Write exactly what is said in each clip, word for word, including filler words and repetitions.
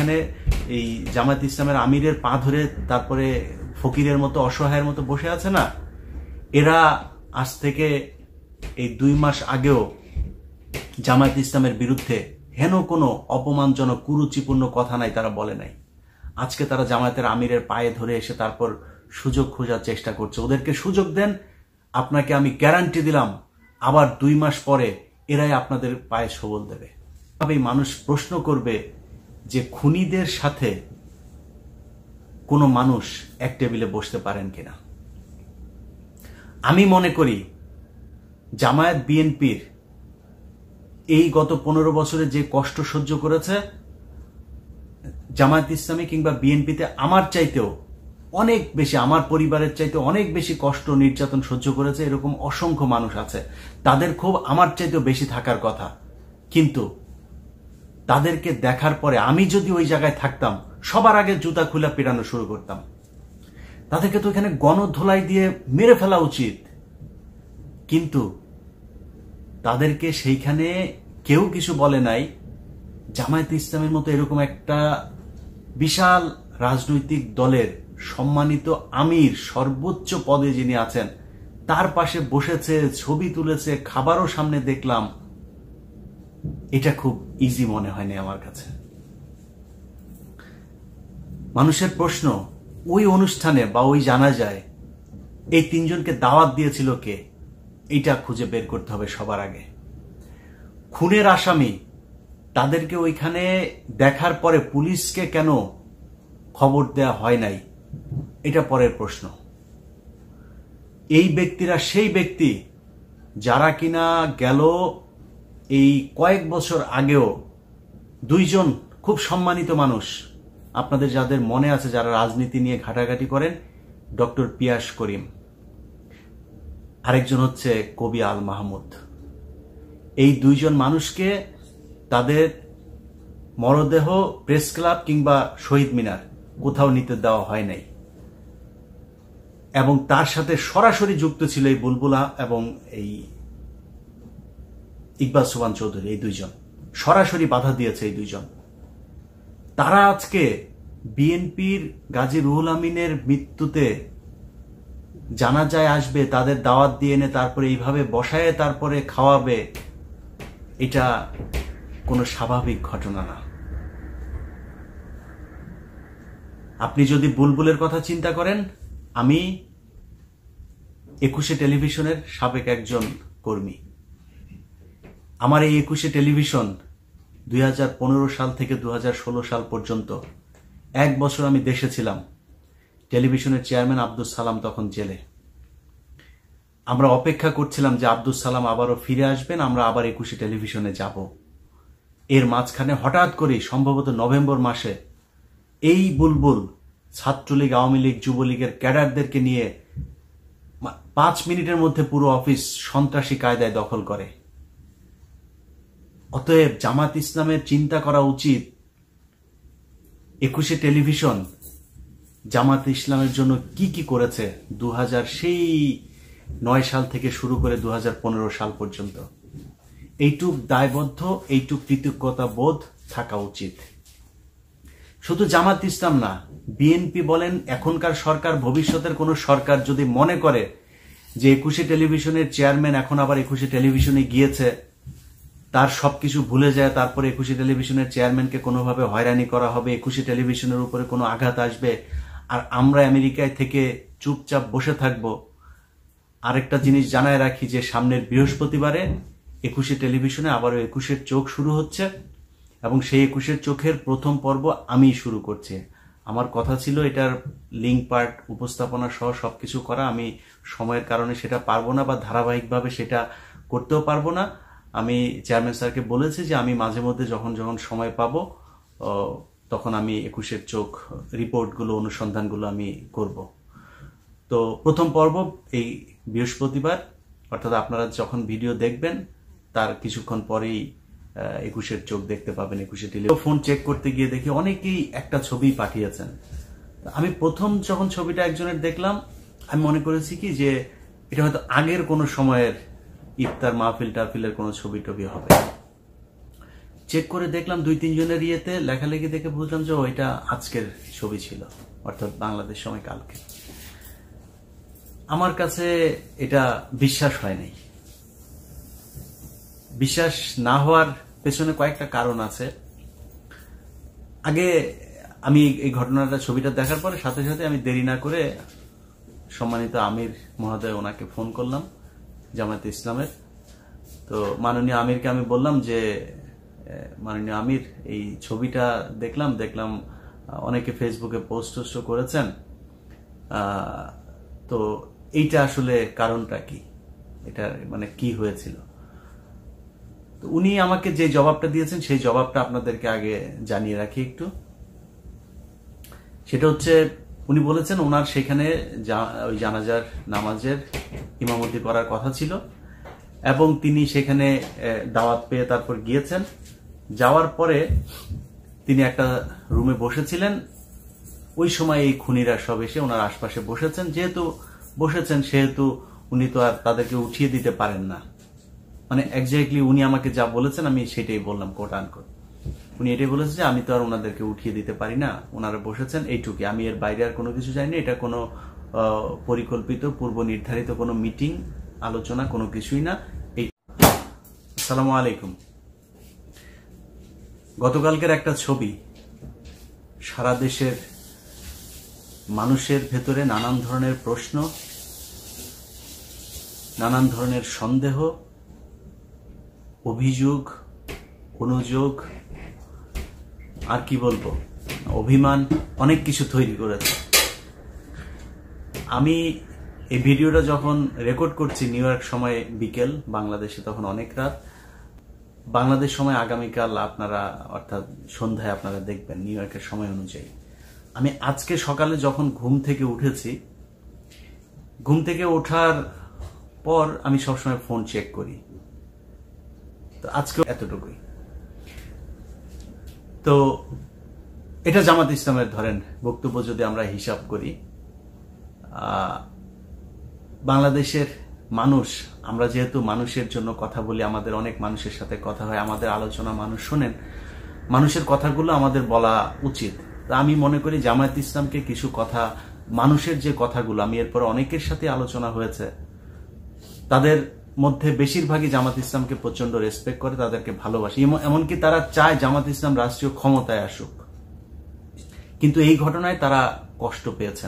ওইখানে এই জামায়াত ইসলামের আমিরের পা ধরে তারপরে ফকিরের মতো অসহায়ের মতো বসে আছে না, এরা আজ থেকে এই দুই মাস আগেও জামায়াত ইসলামের বিরুদ্ধে হেন কোনো অপমানজনক কুরুচিপূর্ণ কথা নাই, তারা বলে নাই। আজকে তারা জামায়াতের আমিরের পায়ে ধরে এসে তারপর সুযোগ খোঁজার চেষ্টা করছে। ওদেরকে সুযোগ দেন, আপনাকে আমি গ্যারান্টি দিলাম আবার দুই মাস পরে এরাই আপনাদের পায়ে সবল দেবে। তবেই মানুষ প্রশ্ন করবে যে খুনিদের সাথে কোনো মানুষ এক টেবিলে বসতে পারেন কিনা। আমি মনে করি জামায়াত বিএনপির এই গত পনেরো বছরে যে কষ্ট সহ্য করেছে, জামায়াত ইসলামী কিংবা বিএনপিতে আমার চাইতেও অনেক বেশি, আমার পরিবারের চাইতে অনেক বেশি কষ্ট নির্যাতন সহ্য করেছে এরকম অসংখ্য মানুষ আছে। তাদের ক্ষোভ আমার চাইতেও বেশি থাকার কথা, কিন্তু তাদেরকে দেখার পরে আমি যদি ওই জায়গায় থাকতাম সবার আগে জুতা খুলে পেরানো শুরু করতাম। তাদেরকে তো এখানে গণধোলাই দিয়ে মেরে ফেলা উচিত, কিন্তু তাদেরকে সেইখানে কেউ কিছু বলে নাই। জামায়াত ইসলামের মতো এরকম একটা বিশাল রাজনৈতিক দলের সম্মানিত আমির, সর্বোচ্চ পদে যিনি আছেন, তার পাশে বসেছে, ছবি তুলেছে, খাবারও সামনে দেখলাম। এটা খুব ইজি মনে হয়নি আমার কাছে। মানুষের প্রশ্ন, ওই অনুষ্ঠানে বা ওই জানাজায় এই তিনজনকে দাওয়াত দিয়েছিল কে, এটা খুঁজে বের করতে হবে সবার আগে। খুনের আসামি, তাদেরকে ওইখানে দেখার পরে পুলিশকে কেন খবর দেয়া হয় নাই, এটা পরের প্রশ্ন। এই ব্যক্তিরা সেই ব্যক্তি যারা কিনা গেল এই কয়েক বছর আগেও দুইজন খুব সম্মানিত মানুষ, আপনাদের যাদের মনে আছে, যারা রাজনীতি নিয়ে ঘাটাঘাটি করেন, ডক্টর পিয়াস করিম, আরেকজন হচ্ছে কবি আল মাহমুদ। এই দুইজন মানুষকে তাদের মরদেহ প্রেস ক্লাব কিংবা শহীদ মিনার কোথাও নিতে দেওয়া হয় নাই, এবং তার সাথে সরাসরি যুক্ত ছিল এই বুলবুলা এবং এই ইকবাল সোবহান চৌধুরী। এই দুইজন সরাসরি বাধা দিয়েছে। এই দুইজন তারা আজকে বিএনপির গাজী রুহুল আমিনের মৃত্যুতে জানাজায় আসবে, তাদের দাওয়াত দিয়ে এনে তারপরে এইভাবে বসায় তারপরে খাওয়াবে, এটা কোনো স্বাভাবিক ঘটনা না। আপনি যদি বুলবুলের কথা চিন্তা করেন, আমি একুশে টেলিভিশনের সাবেক একজন কর্মী। আমার এই একুশে টেলিভিশন দুই হাজার পনেরো সাল থেকে দু হাজার ষোলো সাল পর্যন্ত এক বছর আমি দেশে ছিলাম। টেলিভিশনের চেয়ারম্যান আব্দুল সালাম তখন জেলে। আমরা অপেক্ষা করছিলাম যে আব্দুল সালাম আবারও ফিরে আসবেন, আমরা আবার একুশে টেলিভিশনে যাব। এর মাঝখানে হঠাৎ করে সম্ভবত নভেম্বর মাসে এই বুলবুল ছাত্রলীগ, আওয়ামী লীগ, যুবলীগের ক্যাডারদেরকে নিয়ে পাঁচ মিনিটের মধ্যে পুরো অফিস সন্ত্রাসী কায়দায় দখল করে। অতএব জামাত ইসলামের চিন্তা করা উচিত, একুশে টেলিভিশন জামাত ইসলামের জন্য কি কি করেছে দু হাজার সেই নয় সাল থেকে শুরু করে দু হাজার পনেরো সাল পর্যন্ত। এইটুক দায়বদ্ধ, এইটুক কৃতজ্ঞতা বোধ থাকা উচিত। শুধু জামাত ইসলাম না, বিএনপি বলেন, এখনকার সরকার, ভবিষ্যতের কোন সরকার যদি মনে করে যে একুশে টেলিভিশনের চেয়ারম্যান এখন আবার একুশে টেলিভিশনে গিয়েছে, তার সবকিছু ভুলে যায়, তারপরে একুশে টেলিভিশনের চেয়ারম্যানকে কোনোভাবে হয়রানি করা হবে, একুশে টেলিভিশনের উপরে কোনো আঘাত আসবে, আর আমরা আমেরিকায় থেকে চুপচাপ বসে থাকব। আরেকটা জিনিস জানায় রাখি যে সামনের বৃহস্পতিবারে একুশে টেলিভিশনে আবারও একুশের চোখ শুরু হচ্ছে, এবং সেই একুশের চোখের প্রথম পর্ব আমি শুরু করছি। আমার কথা ছিল এটার লিঙ্ক পার্ট, উপস্থাপনা সহ সবকিছু করা। আমি সময়ের কারণে সেটা পারবো না, বা ধারাবাহিকভাবে সেটা করতেও পারবো না। আমি চেয়ারম্যান স্যারকে বলেছি যে আমি মাঝে মধ্যে যখন যখন সময় পাবো তখন আমি একুশের চোখ রিপোর্টগুলো, অনুসন্ধানগুলো আমি করব। তো প্রথম পর্ব এই বৃহস্পতিবার, অর্থাৎ আপনারা যখন ভিডিও দেখবেন তার কিছুক্ষণ পরেই একুশের চোখ দেখতে পাবেন একুশে টেলিভিশন। ফোন চেক করতে গিয়ে দেখি অনেকেই একটা ছবি পাঠিয়েছেন। আমি প্রথম যখন ছবিটা একজনের দেখলাম, আমি মনে করেছি কি যে এটা হয়তো আগের কোনো সময়ের ইফতার মাহফিল টাফিলের কোনো ছবি টবি হবে। চেক করে দেখলাম দুই তিনজনের ইয়েতে লেখালেখি দেখে বুঝলাম যে ওইটা আজকের ছবি ছিল, অর্থাৎ বাংলাদেশ সময় কালকে। আমার কাছে এটা বিশ্বাস হয় নাই। বিশ্বাস না হওয়ার পেছনে কয়েকটা কারণ আছে। আগে আমি এই ঘটনাটা ছবিটা দেখার পরে সাথে সাথে আমি দেরি না করে সম্মানিত আমির মহোদয় ওনাকে ফোন করলাম, জামায়াতে ইসলামের। তো মাননীয় আমিরকে আমি বললাম যে মাননীয় আমির, এই ছবিটা দেখলাম দেখলাম অনেকে ফেসবুকে পোস্ট টোস্ট করেছেন, তো এইটা আসলে কারণটা কি, এটা মানে কি হয়েছিল। তো উনি আমাকে যে জবাবটা দিয়েছেন সেই জবাবটা আপনাদেরকে আগে জানিয়ে রাখি একটু। সেটা হচ্ছে, উনি বলেছেন ওনার সেখানে ওই জানাজার নামাজের ইমামতি করার কথা ছিল এবং তিনি সেখানে দাওয়াত পেয়ে তারপর গিয়েছেন। যাওয়ার পরে তিনি একটা রুমে বসেছিলেন। ওই সময় এই খুনিরা সব এসে ওনার আশপাশে বসেছেন। যেহেতু বসেছেন সেহেতু উনি তো আর তাদেরকে উঠিয়ে দিতে পারেন না। মানে এক্স্যাক্টলি উনি আমাকে যা বলেছেন আমি সেটাই বললাম, কোট আনকোট। উনি এটাই বলেছেন যে আমি তো আর ওনাদেরকে উঠিয়ে দিতে পারি না, ওনারা বসেছেন এইটুকু, আমি এর বাইরে আর কোনো কিছু জানি না। এটা কোনো পরিকল্পিত পূর্ব নির্ধারিত কোনো মিটিং আলোচনা কোনো কিছুই না। এই আসসালামু আলাইকুম। গতকালকের একটা ছবি সারা দেশের মানুষের ভেতরে নানান ধরনের প্রশ্ন, নানান ধরনের সন্দেহ, অভিযোগ, অনুযোগ, আর কি বলবো, অভিমান, অনেক কিছু তৈরি করেছে। আমি এই ভিডিওটা যখন রেকর্ড করছি নিউ ইয়র্ক সময় বিকেল, বাংলাদেশে তখন অনেক রাত। বাংলাদেশ সময় আগামীকাল আপনারা অর্থাৎ সন্ধ্যায় আপনারা দেখবেন নিউ ইয়র্কের সময় অনুযায়ী। আমি আজকে সকালে যখন ঘুম থেকে উঠেছি, ঘুম থেকে ওঠার পর আমি সবসময় ফোন চেক করি, তো আজকে এতটুকুই। তো এটা জামাত ইসলামের ধরেন বক্তব্য যদি আমরা হিসাব করি, বাংলাদেশের মানুষ, আমরা যেহেতু মানুষের জন্য কথা বলি, আমাদের অনেক মানুষের সাথে কথা হয়, আমাদের আলোচনা মানুষ শোনেন, মানুষের কথাগুলো আমাদের বলা উচিত। তা আমি মনে করি জামায়াত ইসলামকে কিছু কথা, মানুষের যে কথাগুলো, আমি এরপর অনেকের সাথে আলোচনা হয়েছে, তাদের মধ্যে বেশিরভাগই জামাত ইসলামকে প্রচন্ড রেসপেক্ট করে, তাদেরকে ভালোবাসে, এমনকি তারা চায় জামাত ইসলাম রাষ্ট্রীয় ক্ষমতায় আসুক। কিন্তু এই ঘটনায় তারা কষ্ট পেয়েছেন।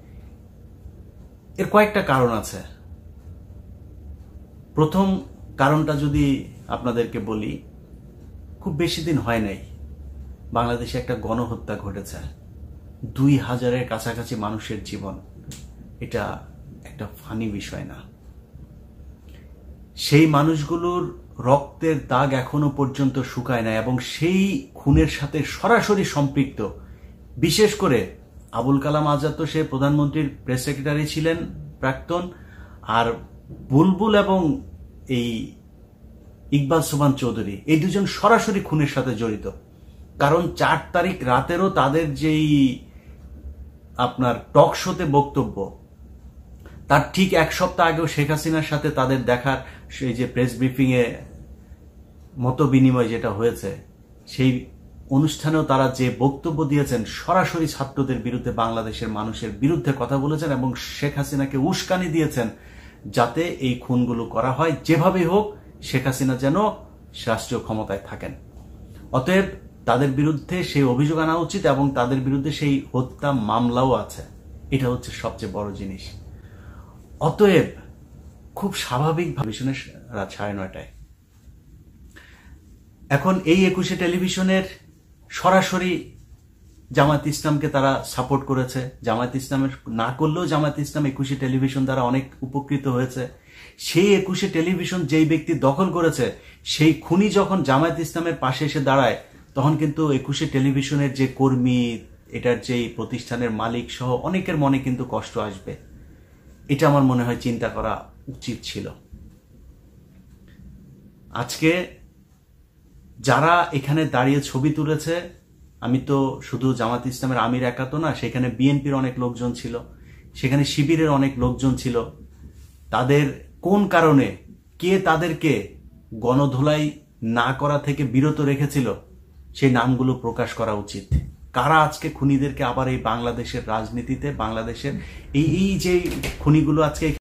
এর কয়েকটা কারণ আছে। প্রথম কারণটা যদি আপনাদেরকে বলি, খুব বেশি দিন হয় নাই বাংলাদেশে একটা গণহত্যা ঘটেছে, দুই হাজারের কাছাকাছি মানুষের জীবন। এটা একটা ফানি বিষয় না। সেই মানুষগুলোর রক্তের দাগ এখনো পর্যন্ত শুকায় না এবং সেই খুনের সাথে সরাসরি সম্পৃক্ত, বিশেষ করে আবুল কালাম আজাদ তো সে প্রধানমন্ত্রীর প্রেস সেক্রেটারি ছিলেন প্রাক্তন, আর বুলবুল এবং এই ইকবাল সোবহান চৌধুরী, এই দুজন সরাসরি খুনের সাথে জড়িত। কারণ চার তারিখ রাতেরও তাদের যেই আপনার টক শোতে বক্তব্য, তার ঠিক এক সপ্তাহ আগেও শেখ হাসিনার সাথে তাদের দেখার সেই যে প্রেস ব্রিফিং এ মত বিনিময় যেটা হয়েছে, সেই অনুষ্ঠানেও তারা যে বক্তব্য দিয়েছেন, সরাসরি ছাত্রদের বিরুদ্ধে, বাংলাদেশের মানুষের বিরুদ্ধে কথা বলেছেন এবং শেখ হাসিনাকে উস্কানি দিয়েছেন যাতে এই খুনগুলো করা হয়, যেভাবেই হোক শেখ হাসিনা যেন রাষ্ট্রীয় ক্ষমতায় থাকেন। অতএব তাদের বিরুদ্ধে সেই অভিযোগ আনা উচিত এবং তাদের বিরুদ্ধে সেই হত্যা মামলাও আছে। এটা হচ্ছে সবচেয়ে বড় জিনিস। অতএব খুব স্বাভাবিকভাবে রাত সাড়ে নয়টায় এখন এই একুশে টেলিভিশনের সরাসরি জামায়াত ইসলামকে তারা সাপোর্ট করেছে। জামায়াত ইসলামের না করলেও জামায়াত ইসলাম একুশে টেলিভিশন দ্বারা অনেক উপকৃত হয়েছে। সেই একুশে টেলিভিশন যেই ব্যক্তি দখল করেছে, সেই খুনি যখন জামায়াত ইসলামের পাশে এসে দাঁড়ায়, তখন কিন্তু একুশে টেলিভিশনের যে কর্মী, এটার যেই প্রতিষ্ঠানের মালিক সহ অনেকের মনে কিন্তু কষ্ট আসবে। এটা আমার মনে হয় চিন্তা করা উচিত ছিল। আজকে যারা এখানে দাঁড়িয়ে ছবি তুলেছে, আমি তো শুধু জামাত ইসলামের আমির একা তো না, সেখানে বিএনপির অনেক লোকজন ছিল, সেখানে শিবিরের অনেক লোকজন ছিল। তাদের কোন কারণে কে তাদেরকে গণধোলাই না করা থেকে বিরত রেখেছিল সেই নামগুলো প্রকাশ করা উচিত। কারা আজকে খুনিদেরকে আবার এই বাংলাদেশের রাজনীতিতে, বাংলাদেশের এই এই যে খুনিগুলো আজকে